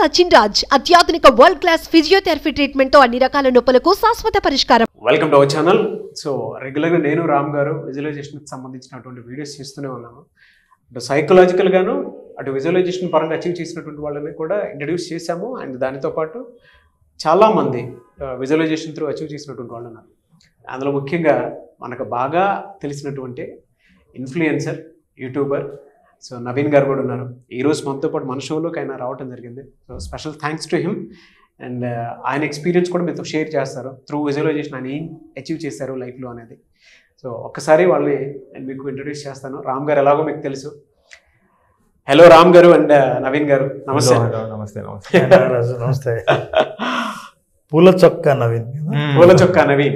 సచిన్ రాజ్ అత్యాధునిక world class physiotherapy treatment తో అన్ని రకాల నొప్పులకు శాశ్వత పరిష్కారం. Welcome to our channel. So రెగ్యులర్గా నేను రామ్ గారు విజువలైజేషన్కి సంబంధించినటువంటి వీడియోస్ చేస్తూనే ఉన్నాము. అటు సైకలాజికల్ గాను అటు విజువలైజేషన్ పరంగా అచీవ్ చేసినటువంటి వాళ్ళని కూడా ఇంట్రడ్యూస్ చేశాము. అండ్ దానితో పాటు చాలామంది విజువలైజేషన్ త్రూ అచీవ్ చేసినటువంటి వాళ్ళు ఉన్నారు. అందులో ముఖ్యంగా మనకు బాగా తెలిసినటువంటి ఇన్ఫ్లుయెన్సర్ యూట్యూబర్ సో నవీన్ గారు కూడా ఉన్నారు. ఈరోజు మనతో పాటు మన షోలోకి ఆయన రావడం జరిగింది. So special thanks to him. And ఆయన ఎక్స్పీరియన్స్ కూడా మీతో షేర్ చేస్తారు. త్రూ విజువలైజేషన్ ఆయన ఏం అచీవ్ చేశారు లైఫ్లో అనేది. సో ఒక్కసారి వాళ్ళని నేను మీకు ఇంట్రడ్యూస్ చేస్తాను. రామ్ గారు ఎలాగో మీకు తెలుసు. హలో రామ్ గారు అండ్ నవీన్ గారు, నమస్తే. నమస్తే నమస్తే. పూల చొక్కా నవీన్. పూల చొక్కా నవీన్.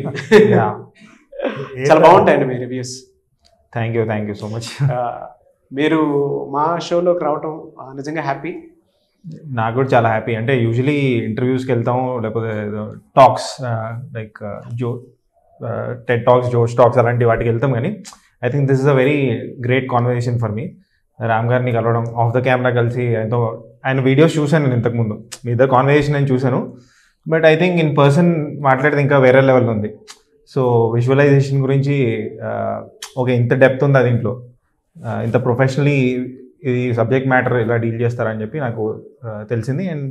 చాలా బాగుంటాయండి మీ reviews. Thank you so much. మీరు మా షోలోకి రావటం నిజంగా హ్యాపీ. నాకు కూడా చాలా హ్యాపీ. అంటే యూజువలీ ఇంటర్వ్యూస్కి వెళ్తాము, లేకపోతే talks like TED talks, Josh talks అలాంటి వాటికి వెళ్తాం. కానీ I think this is a very great conversation for me. Ram గారిని కలవడం, ఆఫ్ ద కెమెరా కలిసి ఆయన వీడియోస్ చూశాను నేను ఇంతకుముందు. మీ ఇద్దరు కాన్వర్సేషన్ నేను చూశాను. But I think in person మాట్లాడితే ఇంకా వేరే లెవెల్ ఉంది. సో విజువలైజేషన్ గురించి ఒక ఇంత డెప్త్ ఉంది దీంట్లో, ఇంత ప్రొఫెషనలీ ఈ సబ్జెక్ట్ మ్యాటర్ ఇలా డీల్ చేస్తారని చెప్పి నాకు తెలిసింది. అండ్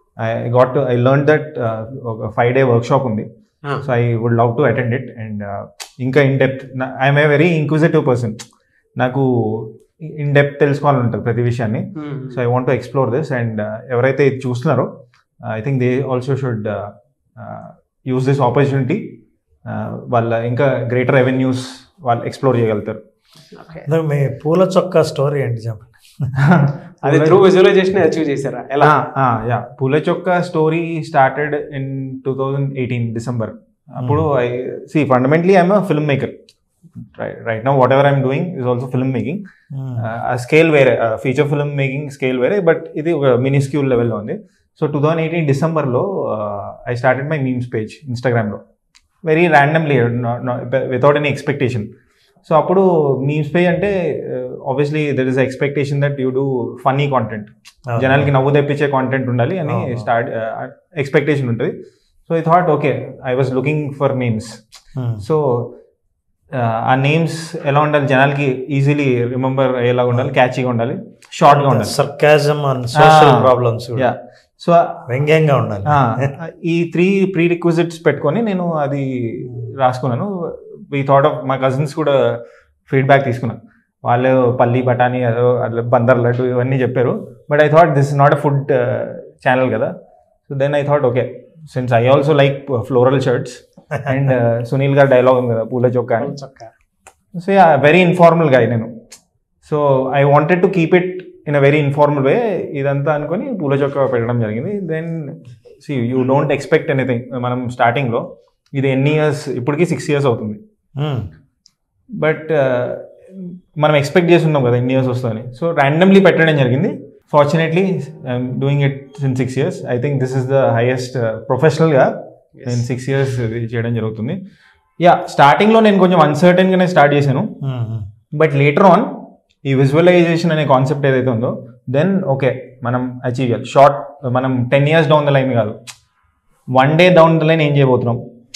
ఐ లెర్న్ దట్ ఒక 5-day వర్క్షాప్ ఉంది. So I would love to attend it. And ఇంకా in depth, I'm a very inquisitive person. నాకు ఇన్ డెప్త్ తెలుసుకోవాలని ఉంటుంది ప్రతి విషయాన్ని. So I want to explore this. And ఎవరైతే ఇది చూస్తున్నారో I think they also should use this opportunity. వాళ్ళ ఇంకా గ్రేటర్ రెవెన్యూస్ వాళ్ళు ఎక్స్ప్లోర్ చేయగలుగుతారు. మీ పూల చొక్కా స్టోరీ ఏంటి చెప్పండి. అది త్రూ విజువలైజేషన్ అచీవ్ చేశారా? ఎలా? Poola Chokka story started in 2018 December. అప్పుడు fundamentally I'm a film maker. Right now whatever I'm doing is also film making. Scale వేరే, ఫీచర్ ఫిల్మ్ మేకింగ్ స్కేల్ వేరే, బట్ ఇది ఒక మినిస్క్యూల్ లెవెల్లో ఉంది. సో 2018 డిసెంబర్లో I started my memes page ఇన్స్టాగ్రామ్లో, very ర్యాండమ్లీ, వితౌట్ ఎనీ ఎక్స్పెక్టేషన్. సో అప్పుడు మీమ్స్ పేజ్ అంటే obviously there is expectation that you do funny content, జనాలకి నవ్వు తెప్పించే కాంటెంట్ ఉండాలి అని ఎక్స్పెక్టేషన్ ఉంటుంది. So I thought okay, I was looking for names. So ఆ నేమ్స్ ఎలా ఉండాలి, జనాలకి ఈజీలీ రిమెంబర్ అయ్యేలా ఉండాలి, క్యాచీగా ఉండాలి, షార్ట్గా ఉండాలి, sarcasm and social problems. So వ్యంగ్యంగా ఉండాలి. ఈ 3 ప్రీ రిక్విజిట్స్ పెట్టుకొని నేను అది రాసుకున్నాను. ఈ థాట్ ఆఫ్ మా కజిన్స్ కూడా ఫీడ్బ్యాక్ తీసుకున్నాను. వాళ్ళు పల్లి బఠానీ, బందర్ లడ్డు ఇవన్నీ చెప్పారు. But I thought this is not a food channel కదా. So then I thought okay, since I also like floral shirts and Sunil గారు డైలాగ్ ఉంది కదా, పూల చొక్కా. సో వెరీ ఇన్ఫార్మల్ గా నేను. So I wanted to keep it in a very informal way. ఇదంతా అనుకుని పూల చొక్కా పెట్టడం జరిగింది. Then you don't expect anything. మనం స్టార్టింగ్లో ఇది ఎన్ని ఇయర్స్, ఇప్పటికీ 6 years అవుతుంది. బట్ మనం ఎక్స్పెక్ట్ చేసి ఉన్నాం కదా ఎన్ని ఇయర్స్ వస్తుందని. సో ర్యాండమ్లీ పెట్టడం జరిగింది. Fortunately I'm doing it since 6 years. I think this is the highest ప్రొఫెషనల్గా నేను 6 years చేయడం జరుగుతుంది. స్టార్టింగ్లో నేను కొంచెం అన్సర్టన్గానే స్టార్ట్ చేశాను. బట్ లేటర్ ఆన్ ఈ విజువలైజేషన్ అనే కాన్సెప్ట్ ఏదైతే ఉందో, దెన్ ఓకే మనం అచీవ్ చేయాలి. షార్ట్ మనం 10 years డౌన్ ద లైన్ కాదు, 1 day డౌన్ ద లైన్ ఏం చేయబోతున్నాం,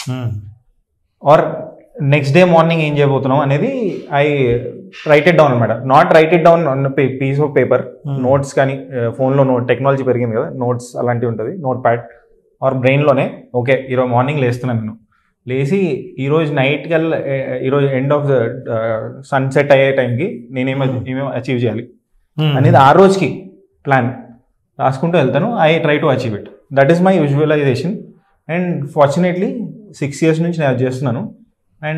ఆర్ నెక్స్ట్ డే మార్నింగ్ ఏం చేయబోతున్నాం అనేది ఐ రైట్ ఇట్ డౌన్ అనమాట. Not write it down on piece of paper, notes కానీ ఫోన్లో టెక్నాలజీ పెరిగింది కదా, నోట్స్ అలాంటివి ఉంటుంది, నోట్ ప్యాడ్ ఆర్ బ్రెయిన్లోనే. ఓకే ఈరోజు మార్నింగ్ లేస్తున్నాను, నేను లేచి ఈరోజు నైట్ కల్లా, ఈరోజు ఎండ్ ఆఫ్ ద సన్సెట్ అయ్యే టైంకి నేనేమో అచీవ్ చేయాలి అనేది ఆ రోజుకి ప్లాన్ రాసుకుంటూ వెళ్తాను. I try to achieve it. That is my visualization. And fortunately 6 years నుంచి నేను చేస్తున్నాను. And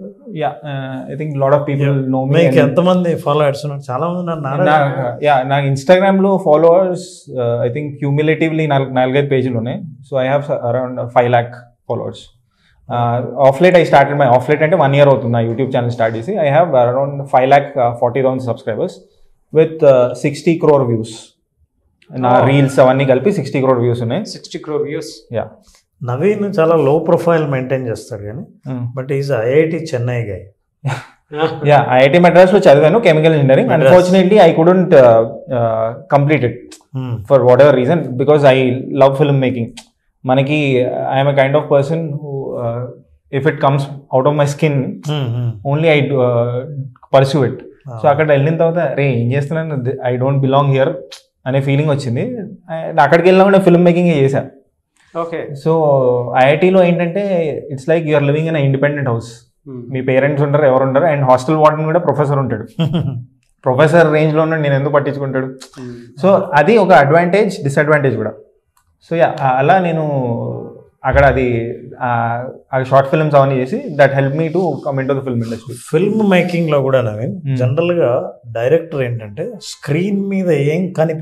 I think lot of people know me. ఎంతమంది ఫాలోవర్స్ ఉన్నారు? చాలా మంది నాకు ఇన్స్టాగ్రామ్లో ఫాలోవర్స్ ఐ థింక్ క్యూములేటివ్లీ 4-5 పేజీలు ఉన్నాయి. So I have around 5 lakh followers. Of late I started my of late అంటే 1 year అవుతుంది నా యూట్యూబ్ ఛానల్ స్టార్ట్ చేసి. I have around 5,40,000 subscribers with 60 crore views. నా రీల్స్ అవన్నీ కలిపి 60 crore వ్యూస్ ఉన్నాయి. 60 crore వ్యూస్. నవీన్ చాలా లో ప్రొఫైల్ మెయింటైన్ చేస్తాడు కానీ, but is IIT Chennai guy. Yeah IIT Madras లో చదివాను chemical engineering. Unfortunately I couldn't complete it for whatever reason because I love film making. మనకి I'm a kind of person who if it comes out of my skin only I pursue it. So అక్కడ వెళ్ళిన తర్వాత రే ఏం చేస్తున్నాను, I don't belong here అనే feeling వచ్చింది. అక్కడికి వెళ్ళినా కూడా ఫిల్మ్ మేకింగ్ చేశా. ఓకే. సో ఐఐటీలో ఏంటంటే it's like you're living in independent house. మీ పేరెంట్స్ ఉంటారు, ఎవరు ఉంటారు, అండ్ హాస్టల్ వార్డెన్ కూడా ప్రొఫెసర్ ఉంటాడు. ప్రొఫెసర్ రేంజ్లో ఉన్నాడు, నేను ఎందుకు పట్టించుకుంటాడు. సో అది ఒక అడ్వాంటేజ్, డిసడ్వాంటేజ్ కూడా. సో యా అలా నేను అక్కడ అది షార్ట్ ఫిల్మ్స్ అవన్నీ చేసి that help me to come into the film industry. Film making లో కూడా నవీన్ జనరల్ గా డైరెక్టర్ ఏంటంటే స్క్రీన్ మీద ఏం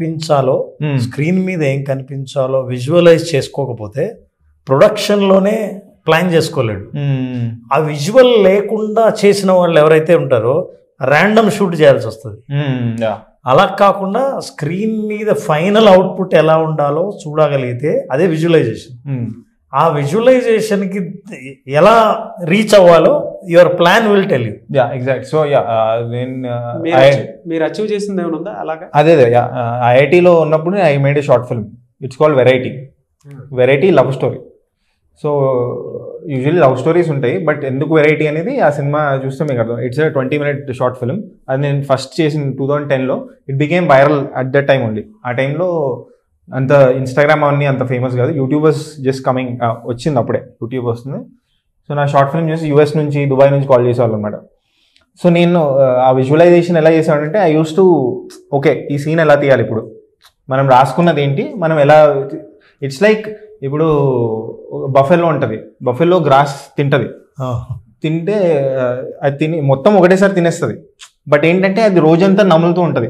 కనిపించాలో విజువలైజ్ చేసుకోకపోతే ప్రొడక్షన్ లోనే ప్లాన్ చేసుకోలేడు. ఆ విజువల్ లేకుండా చేసిన వాళ్ళు ఎవరైతే ఉంటారో ర్యాండమ్ షూట్ చేయాల్సి వస్తుంది. అలా కాకుండా స్క్రీన్ మీద ఫైనల్ అవుట్పుట్ ఎలా ఉండాలో చూడగలిగితే అదే విజువలైజేషన్. ఆ విజువలైజేషన్కి ఎలా రీచ్ అవ్వాలో your plan will tell you. Yeah exact. So yeah మీరు అచీవ్ చేసింది ఏమైనా ఉందా అలాగా? అదే ఐఐటీలో ఉన్నప్పుడు I made a short film. It's called variety love story. So usually love stories ఉంటాయి, బట్ ఎందుకు వెరైటీ అనేది ఆ సినిమా చూస్తే మీకు అర్థం. It's 20-minute short film. అది నేను ఫస్ట్ చేసిన 2010లో. It became viral at that time only. ఆ టైంలో అంత ఇన్స్టాగ్రామ్ అవన్నీ అంత ఫేమస్ కాదు. యూట్యూబర్స్ జస్ట్ కమింగ్ వచ్చింది, అప్పుడే యూట్యూబ్ వస్తుంది. సో నా షార్ట్ ఫిల్మ్ చేసి యూఎస్ నుంచి, దుబాయ్ నుంచి కాల్ చేసేవాళ్ళు అనమాట. సో నేను ఆ విజువలైజేషన్ ఎలా చేసానంటే ఐ యూస్ టు ఓకే ఈ సీన్ ఎలా తీయాలి, ఇప్పుడు మనం రాసుకున్నది ఏంటి, మనం ఎలా. ఇట్స్ లైక్ ఇప్పుడు బఫెలో ఉంటుంది, బఫెలో గ్రాస్ తింటుంది, తింటే అది తిని మొత్తం ఒకటేసారి తినేస్తుంది. బట్ ఏంటంటే అది రోజంతా నములుతూ ఉంటుంది,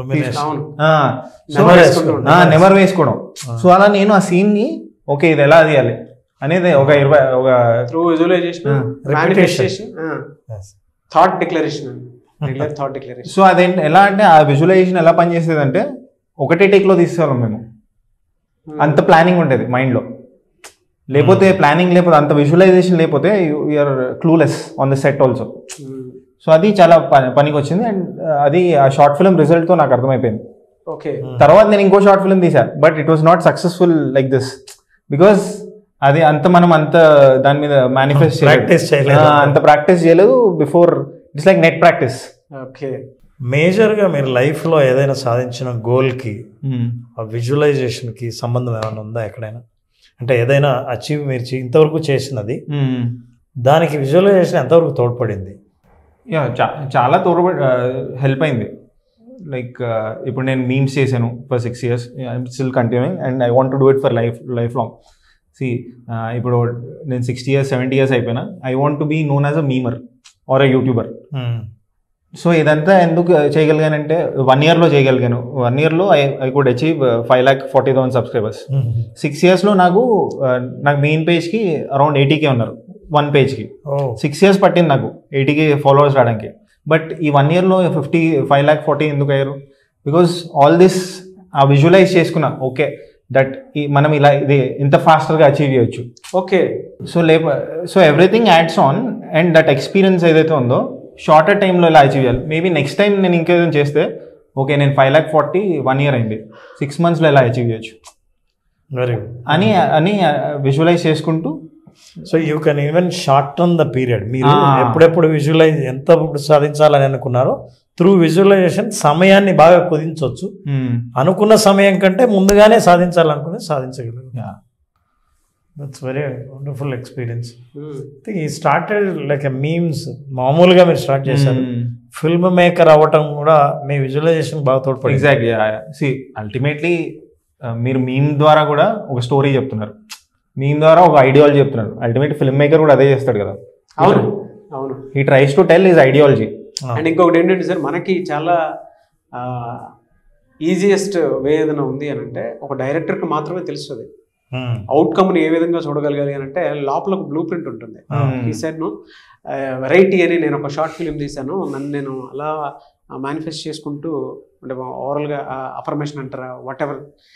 నెమర్ వేసుకోవడం. సో అలా నేను ఆ సీన్ ని ఓకే ఇది ఎలా తీయాలి అనేది ఒక సో అదేంటి ఎలా అంటే ఆ విజువలైజేషన్ ఎలా పనిచేసేది అంటే ఒకటే టేక్ లో తీసేవాళ్ళం మేము. అంత ప్లానింగ్ ఉండేది మైండ్ లో. లేకపోతే ప్లానింగ్ లేకపోతే అంత విజువలైజేషన్ లేకపోతే you're clueless on the set also. So అది చాలా పనికి వచ్చింది. అండ్ అది ఆ షార్ట్ ఫిల్మ్ రిజల్ట్ తో నాకు అర్థమైపోయింది. ఓకే. తర్వాత నేను ఇంకో షార్ట్ ఫిల్మ్ తీసా, but it was not successful like this because అది మనం అంత దాని మీద మేనిఫెస్ట్ అంత ప్రాక్టీస్ చేయలేదు before. It's like net practice. Okay. మేజర్గా మీరు లైఫ్లో ఏదైనా సాధించిన గోల్కి ఆ విజువలైజేషన్కి సంబంధం ఏమైనా ఉందా ఎక్కడైనా? అంటే ఏదైనా అచీవ్ మీరు ఇంతవరకు చేసినది దానికి విజువలైజేషన్ ఎంతవరకు తోడ్పడింది? చాలా హెల్ప్ అయింది. లైక్ ఇప్పుడు నేను మీమ్స్ చేశాను for 6 years. I'm still continuing and I want to do it for life long. ఇప్పుడు నేను 60 years 70 years అయిపోయినా I want to be known as a memer or a YouTuber. So ఇదంతా ఎందుకు చేయగలిగానంటే 1 yearలో చేయగలిగాను. 1 yearలో ఐ కుడ్ అచీవ్ 5,40,000 సబ్స్క్రైబర్స్. 6 yearsలో నాకు మెయిన్ పేజ్కి అరౌండ్ 80K ఉన్నారు 1 పేజ్కి. 6 years పట్టింది నాకు 80K ఫాలోవర్స్ రావడానికి. బట్ ఈ 1 yearలో 5,40,000 ఎందుకు అయ్యారు? Because all this uh visualize చేసుకున్నా ఓకే దట్ మనం ఇలా ఇది ఇంత ఫాస్టర్గా అచీవ్ చేయొచ్చు. Okay. So everything ads on and that experience ఏదైతే ఉందో షార్టర్ టైంలో ఇలా అచీవ్ చేయాలి. మేబీ నెక్స్ట్ టైం నేను ఇంకేదైనా చేస్తే ఓకే నేను 5,40,000 1 year అయింది, 6 monthsలో ఎలా అచీవ్ చేయొచ్చు అని విజువలైజ్ చేసుకుంటూ. So you can even shorten the period. మీరు ఎప్పుడెప్పుడు విజువలైజ్ ఎంత సాధించాలని అనుకున్నారో త్రూ విజువలైజేషన్ సమయాన్ని బాగా కుదించవచ్చు. అనుకున్న సమయం కంటే ముందుగానే సాధించాలనుకుని సాధించగలరు. That's very wonderful experience. ఈ స్టార్టెడ్ లైక్ మీమ్స్ మామూలుగా మీరు స్టార్ట్ చేశారు. ఫిల్మ్ మేకర్ అవ్వటం కూడా మీ విజువలైజేషన్ బాగా తోడ్పడింది. ఎగ్జాక్ట్లీ. సి అల్టిమేట్లీ మీరు మీమ్ ద్వారా కూడా ఒక స్టోరీ చెప్తున్నారు, మీమ్ ద్వారా ఒక ఐడియాలజీ చెప్తున్నారు. అల్టిమేట్ ఫిల్మ్ మేకర్ కూడా అదే చేస్తాడు కదా. అవును అవును. He tries to tell his ideology. And ఇంకొకటి ఏంటంటే సార్ మనకి చాలా ఈజియెస్ట్ వే ఏదైనా ఉంది అని అంటే ఒక డైరెక్టర్కి మాత్రమే తెలుస్తుంది అవుట్కమ్ని ఏ విధంగా చూడగలగాలి అని అంటే లోపల ఒక బ్లూ ప్రింట్ ఉంటుంది. ఈ సైడ్ వెరైటీ అని నేను ఒక షార్ట్ ఫిలిం తీశాను, నన్ను నేను అలా మేనిఫెస్ట్ చేసుకుంటూ అంటే ఓవరాల్గా అఫర్మేషన్ అంటారా వాట్ ఎవర్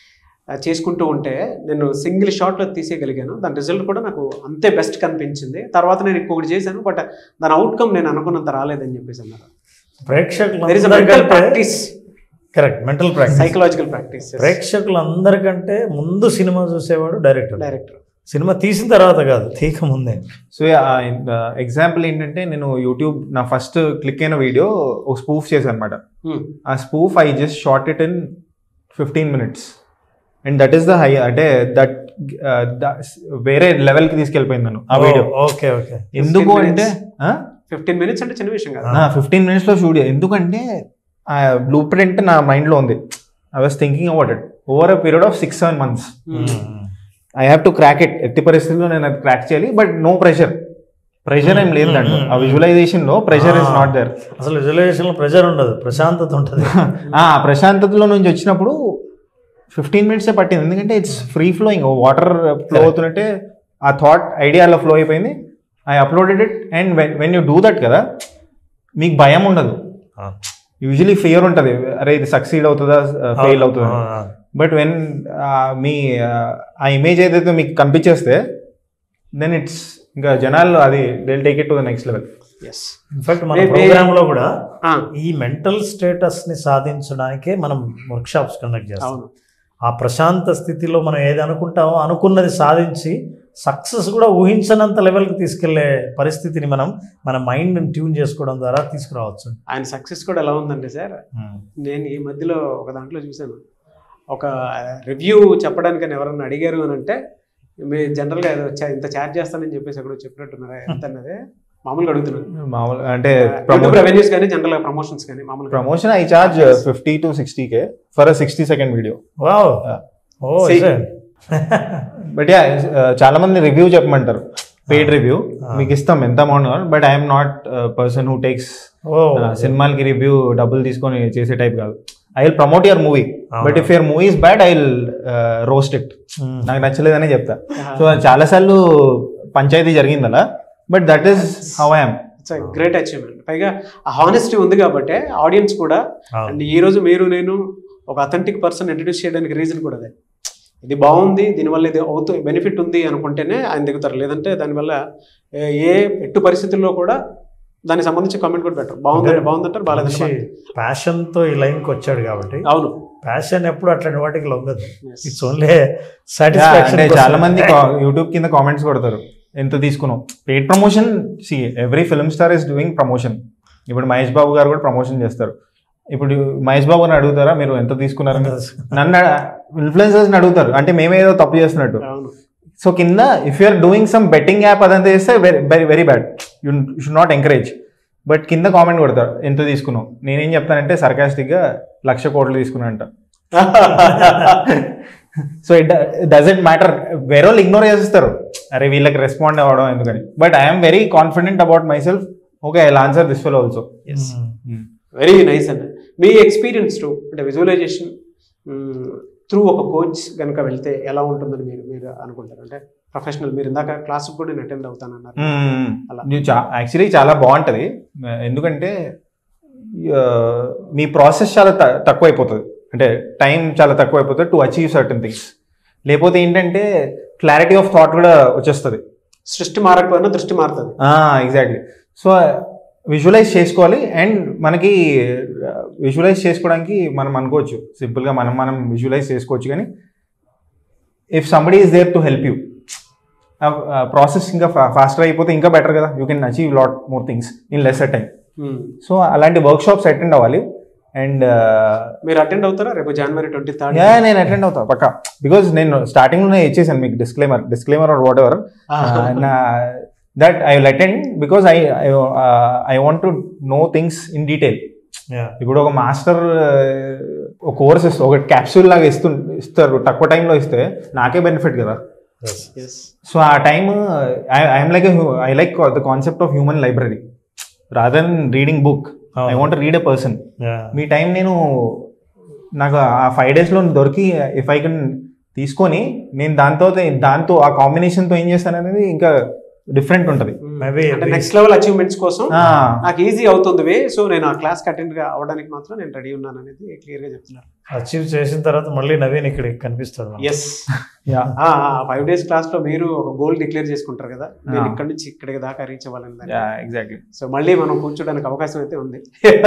చేసుకుంటూ ఉంటే నేను సింగిల్ షాట్లో తీసేయగలిగాను. దాని రిజల్ట్ కూడా నాకు అంతే బెస్ట్ కనిపించింది. తర్వాత నేను ఇంకొకటి చేశాను, బట్ దాని అవుట్కమ్ నేను అనుకున్నంత రాలేదని చెప్పేసి అన్నారు. Practice correct, mental practice, psychological practice. ప్రేక్షకులందరికంటే ముందు సినిమా చూసేవాడు డైరెక్టర్. సినిమా తీసిన తర్వాత కాదు, తీక ముందే. సో ఎగ్జాంపుల్ ఏంటంటే, నేను యూట్యూబ్ నా ఫస్ట్ క్లిక్ అయిన వీడియో ఒక స్పూఫ్ చేశాను అనమాట. ఆ spoof I just short it in 15 minutes and that is the high, అంటే దట్ వేరే లెవెల్కి తీసుకెళ్ళిపోయింది నన్ను ఆ వీడియో. Okay okay. ఎందుకు అంటే 15 minutes అంటే చిన్న విషయం కాదు. 15 minutes స్టూడియో. ఎందుకంటే ఆ బ్లూ ప్రింట్ నా మైండ్లో ఉంది. I was thinking about it over a period of 6-7 months. I have to crack it. ఎట్టి పరిస్థితుల్లో నేను అది క్రాక్ చేయాలి, బట్ నో ప్రెషర్ ఏం లేదు దాంట్లో. ఆ విజువలైజేషన్ లో ప్రెషర్ ఇస్ నాట్ దేర్. అసలు విజువలైజేషన్ లో ప్రెషర్ ఉండదు, ప్రశాంతత ఉంటుంది. ఆ ప్రశాంతతలో నుంచి వచ్చినప్పుడు 15 minutes పట్టింది. ఎందుకంటే it's free flowing, water flow అవుతున్నట్టే ఆ థాట్ ఐడియాలో ఫ్లో అయిపోయింది. I uploaded it and when you do that కదా, మీకు భయం ఉండదు. యూజువలీ ఫియర్ ఉంటుంది, అరే ఇది సక్సీడ్ అవుతుందా ఫెయిల్ అవుతుందా. బట్ వెన్ మీ ఆ ఇమేజ్ ఏదైతే మీకు కనిపించేస్తే దెన్ ఇట్స్ ఇంకా జనాలు అది they will take it to the next level. In fact మన ప్రోగ్రామ్ లో కూడా ఈ మెంటల్ స్టేటస్ ని సాధించడానికే మనం వర్క్ షాప్స్ కండక్ట్ చేస్తాం. ఆ ప్రశాంత స్థితిలో మనం ఏది అనుకుంటామో అనుకున్నది సాధించి సక్సెస్ కూడా ఊహించనంత లెవెల్కి తీసుకెళ్లే పరిస్థితిని మన మైండ్ని ట్యూన్ చేసుకోవడం ద్వారా తీసుకురావచ్చు. ఆయన సక్సెస్ కూడా ఎలా ఉందంటే సార్, నేను ఈ మధ్యలో ఒక దాంట్లో చూశాను, ఒక రివ్యూ చెప్పడానికని ఎవరన్నా అడిగారు అని అంటే, మీరు జనరల్గా ఇంత ఛార్జ్ చేస్తానని చెప్పేసి అక్కడ చెప్పినట్టున్నారా ఎంత అన్నదే మామూలుగా అడుగుతున్నాను. మామూలు అంటే రెవెన్యూస్ కానీ జనరల్గా ప్రమోషన్స్ కానీ మామూలు promotion I charge 50 to 60K for 60-second video. But yeah చాలా మంది రివ్యూ చెప్పమంటారు, పెయిడ్ రివ్యూ మీకు ఇస్తాం ఎంత amount, but I'm not person who takes సినిమాలకి రివ్యూ డబ్బులు తీసుకొని చేసే టైప్ కాదు. I will promote your movie, but if your movie is bad I will roast it. నాకు నచ్చలేదనే చెప్తా. సో చాలాసార్లు పంచాయతీ జరిగింది అలా, but that is how I am. It's great achievement. పైగా ఆ హానెస్టీ ఉంది కాబట్టి ఆడియన్స్ కూడా, అండ్ ఈ రోజు మీరు నేను ఒక అథెంటిక్ పర్సన్ ఇంట్రడ్యూస్ చేయడానికి రీజన్ కూడా అదే. ఇది బాగుంది, దీనివల్ల ఇది అవుతుంది, బెనిఫిట్ ఉంది అనుకుంటేనే ఆయన దిగుతారు. లేదంటే దానివల్ల ఏ ఎట్టు పరిస్థితుల్లో కూడా దానికి సంబంధించి కామెంట్ కూడా పెట్టరు. బాగుందంటారు, బాగాలేదంటే. ప్యాషన్తో ఈ లైన్కి వచ్చాడు కాబట్టి. అవును, ప్యాషన్ ఎప్పుడు అట్లాంటి వాటికి లొంగదు. It's only satisfaction. చాలా మంది యూట్యూబ్ కింద కామెంట్స్ కొడతారు, ఎంత తీసుకున్నావు paid promotion. See every film star is doing promotion. ఇప్పుడు మహేష్ బాబు గారు కూడా ప్రమోషన్ చేస్తారు. ఇప్పుడు మహేష్ బాబు అని అడుగుతారా మీరు ఎంత తీసుకున్నారు? నన్ను ఇన్ఫ్లుయెన్సర్స్ని అడుగుతారు, అంటే మేమేదో తప్పు చేస్తున్నట్టు. సో కింద if you're doing some betting app అదంతా చేస్తే very bad, you should not encourage. But కింద కామెంట్ కొడతారు ఎంత తీసుకున్నావు. నేనేం చెప్తానంటే సర్కాస్టిక్గా 1,00,000 కోట్లు తీసుకున్నా అంట. So it doesn't matter. వేరే వాళ్ళు ఇగ్నోర్ చేస్తారు, అరే వీళ్ళకి రెస్పాండ్ అవ్వడం ఎందుకని. But I'm very confident about my self. Okay, I will answer this fellow also. Very nice అండి. మీ ఎక్స్పీరియన్స్ టు అంటే విజువలైజేషన్ త్రూ ఒక కోచ్ కనుక వెళ్తే ఎలా ఉంటుందని మీరు అనుకుంటారు? అంటే ప్రొఫెషనల్, మీరు ఇందాక క్లాస్కి కూడా నేను అటెండ్ అవుతానన్నారు. యాక్చువల్లీ చాలా బాగుంటుంది. ఎందుకంటే మీ ప్రాసెస్ చాలా తక్కువ అయిపోతుంది, అంటే టైం చాలా తక్కువ అయిపోతుంది టు అచీవ్ సర్టన్ థింగ్స్. లేకపోతే ఏంటంటే క్లారిటీ ఆఫ్ థాట్ కూడా వచ్చేస్తుంది. సృష్టి మారకపోయినా దృష్టి మారుతుంది. ఎగ్జాక్ట్లీ. సో విజువలైజ్ చేసుకోవాలి. అండ్ మనకి విజువలైజ్ చేసుకోవడానికి మనం అనుకోవచ్చు సింపుల్గా మనం విజువలైజ్ చేసుకోవచ్చు. కానీ if somebody is there to help you, process ఇంకా ఫాస్టర్ అయిపోతే ఇంకా బెటర్ కదా. You can achieve lot more things in lesser time. So అలాంటి వర్క్ షాప్స్ అటెండ్ అవ్వాలి. అండ్ మీరు అటెండ్ అవుతారా రేపు January 23rd? నేను అటెండ్ అవుతా పక్కా. బికాజ్ నేను స్టార్టింగ్లోనే ఇచ్చేసాను మీకు disclaimer or whatever that I will attend because I want to know things in detail. ఇప్పుడు ఒక మాస్టర్ ఒక కోర్స్ ఇస్తారు, ఒక క్యాప్సూల్ లాగా ఇస్తారు, తక్కువ టైంలో ఇస్తే నాకే బెనిఫిట్ కదా. సో ఆ time I like the concept of human library rather than reading book. I want to read a person. మీ టైం నాకు ఆ 5 daysలో దొరికి ఇఫ్ ఐ కెన్ తీసుకొని నేను దాంతో ఆ కాంబినేషన్తో ఏం చేస్తాను అనేది ఇంకా డిఫరెంట్ ఉంటుంది. మేబీ అంటే నెక్స్ట్ లెవెల్ అచీవ్మెంట్స్ కోసం నాకు ఈజీ అవుతుంది వే, సో నేను ఆ క్లాస్ అటెండ్ గా అవడానికి మాత్రం నేను రెడీ ఉన్నాను అనేది క్లియర్ గా చెప్తున్నారు. అచీవ్ చేసిన తర్వాత మళ్ళీ నవీన్ ఇక్కడ కనిపిస్తాడు. ఎస్, 5 days క్లాస్ లో మీరు ఒక గోల్ డిక్లేర్ చేసుకుంటారు కదా, నేను ఇక్కడ నుంచి ఇక్కడికి దాకా రీచ్ అవ్వాలని. ఎగ్జాక్ట్లీ. సో మళ్ళీ మనం కూర్చోడానికి అవకాశం అయితే ఉంది.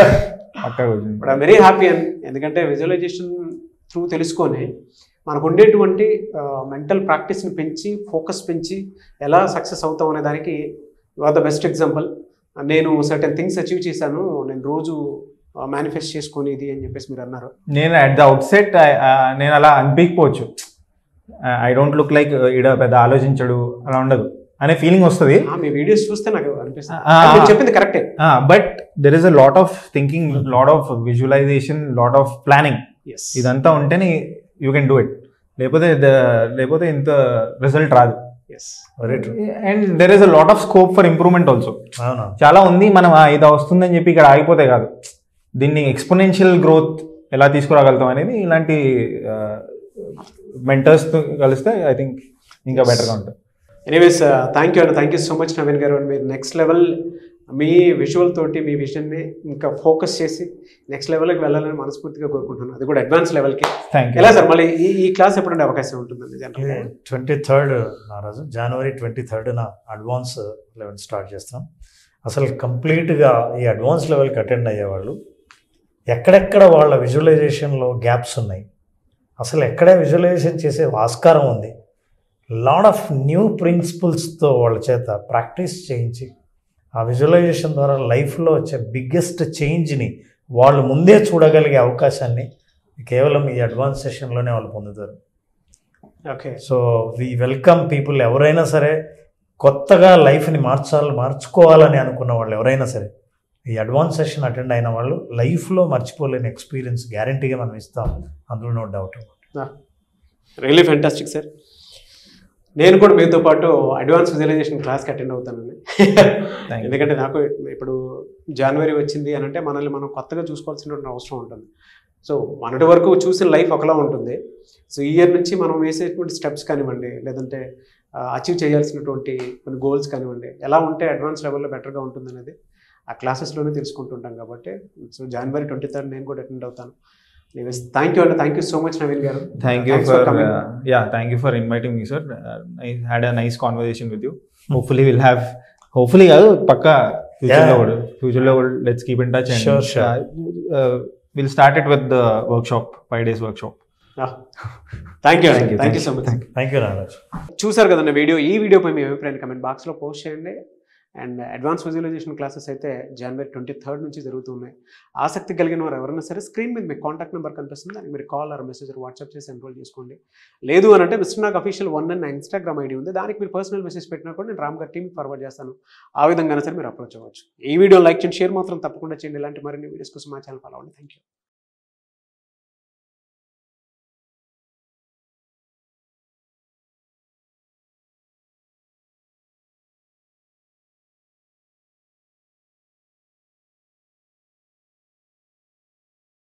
But I'm very happy and ఎందుకంటే విజువలైజేషన్ త్రూ తెలుసుకొని మనకు ఉండేటువంటి మెంటల్ ప్రాక్టీస్ని పెంచి ఫోకస్ పెంచి ఎలా సక్సెస్ అవుతాం అనే దానికి you are the best example. నేను సర్టెన్ థింగ్స్ అచీవ్ చేశాను, నేను రోజు మేనిఫెస్ట్ చేసుకొని ఇది అని చెప్పేసి మీరు అన్నారు. నేను అట్ ద అవుట్ సెట్ నేను అలా అనిపించకపోవచ్చు, ఐ డోంట్ లుక్ లైక్ ఈడ పెద్ద ఆలోచించడు అలా ఉండదు అనే ఫీలింగ్ వస్తుంది. మీ వీడియోస్ చూస్తే నాకు అనిపిస్తుంది చెప్పింది కరెక్టే. But there is a lot of thinking, lot of visualization, lot of planning. ఇదంతా ఉంటేనే యూ కెన్ డూ ఇట్, లేకపోతే ఇంత రిజల్ట్ రాదు. And there is a lot of scope for improvement also. చాలా ఉంది. మనం ఇది వస్తుందని చెప్పి ఇక్కడ ఆగిపోతే కాదు, దీన్ని ఎక్స్పోనెన్షియల్ గ్రోత్ ఎలా తీసుకురాగలుగుతాం అనేది ఇలాంటి మెంటర్స్ కలిస్తే ఐ థింక్ ఇంకా బెటర్గా ఉంటుంది. Anyways thank you so much Naveen గారు. మీరు నెక్స్ట్ లెవెల్ మీ విజువల్ తోటి మీ విజన్ని ఇంకా ఫోకస్ చేసి నెక్స్ట్ లెవెల్కి వెళ్ళాలని మనస్ఫూర్తిగా కోరుకుంటున్నాను, అది కూడా అడ్వాన్స్ లెవెల్కి. ఎలా సార్ మళ్ళీ ఈ క్లాస్ ఎప్పుడంటే అవకాశం ఉంటుందండి? 23rd నారాజు, January 23rd advance level start చేస్తాం. అసలు కంప్లీట్గా ఈ అడ్వాన్స్ లెవెల్కి అటెండ్ అయ్యేవాళ్ళు ఎక్కడెక్కడ వాళ్ళ విజువలైజేషన్లో గ్యాప్స్ ఉన్నాయి, అసలు ఎక్కడే విజువలైజేషన్ చేసే ఆస్కారం ఉంది, లాట్ ఆఫ్ న్యూ ప్రిన్సిపల్స్తో వాళ్ళ చేత ప్రాక్టీస్ చేయించి ఆ విజువలైజేషన్ ద్వారా లైఫ్లో వచ్చే బిగ్గెస్ట్ చేంజ్ని వాళ్ళు ముందే చూడగలిగే అవకాశాన్ని కేవలం ఈ అడ్వాన్స్ సెషన్లోనే వాళ్ళు పొందుతారు. Okay, so we welcome people. ఎవరైనా సరే కొత్తగా లైఫ్ని మార్చుకోవాలని అనుకున్న వాళ్ళు ఎవరైనా సరే ఈ అడ్వాన్స్ సెషన్ అటెండ్ అయిన వాళ్ళు లైఫ్లో మర్చిపోలేని ఎక్స్పీరియన్స్ గ్యారంటీగా మనం ఇస్తాం, అందులో no doubt. Really fantastic sir. నేను కూడా మీతో పాటు అడ్వాన్స్ విజువలైజేషన్ క్లాస్కి అటెండ్ అవుతానండి. ఎందుకంటే నాకు ఇప్పుడు జనవరి వచ్చింది అని అంటే మనల్ని మనం కొత్తగా చూసుకోవాల్సినటువంటి అవసరం ఉంటుంది. సో మొన్నటి వరకు చూసిన లైఫ్ ఒకలా ఉంటుంది. సో ఈ ఇయర్ నుంచి మనం వేసేటువంటి స్టెప్స్ కానివ్వండి, లేదంటే అచీవ్ చేయాల్సినటువంటి కొన్ని గోల్స్ కానివ్వండి, ఎలా ఉంటే అడ్వాన్స్ లెవెల్లో బెటర్గా ఉంటుంది అనేది ఆ క్లాసెస్లోనే తెలుసుకుంటుంటాం. కాబట్టి సో January 23rd నేను కూడా అటెండ్ అవుతాను. Thank you so much Naveen గారు. Thank you for inviting me, sir. I had a nice conversation with you. Hopefully కాదు, పక్కా ఫ్యూచర్లో let's keep in touch and sure. We'll start it with the workshop, 5 days workshop. Thank you so much. Thank you Naraj. చూసారు కదండి ఈ వీడియోపై మీ అభిప్రాయాన్ని comment బాక్స్లో post చేయండి. And advance visualization classes అయితే January 23rd నుంచి జరుగుతున్నాయి. ఆసక్తి కలిగిన వారు ఎవరైనా సరే స్క్రీన్ మీద మీకు కాంటాక్ట్ నెంబర్ కనిపిస్తుంది, దానికి మీరు కాల్ ఆర్ మెసేజ్ వాట్సాప్ చేసి ఎన్రోల్ చేసుకోండి. లేదు అని అంటే మిస్టర్ నాగ్ అఫీషియల్ 1 అని నా ఇన్స్టాగ్రామ్ ఐడి ఉంది, దానికి మీరు పర్సనల్ మెసేజ్ పెట్టినా కూడా నేను రామ్ గారి టీమ్కి ఫార్వర్డ్ చేస్తాను. ఆ విధంగా సరే మీరు అప్రోచ్ అవ్వచ్చు. ఈ వీడియో లైక్ చేయండి, షేర్ మాత్రం తప్పకుండా చేయండి. ఇలాంటి మరిన్ని వీడియోస్ కోసం మా ఛానల్ ఫాలో అవ్వండి. Thank you.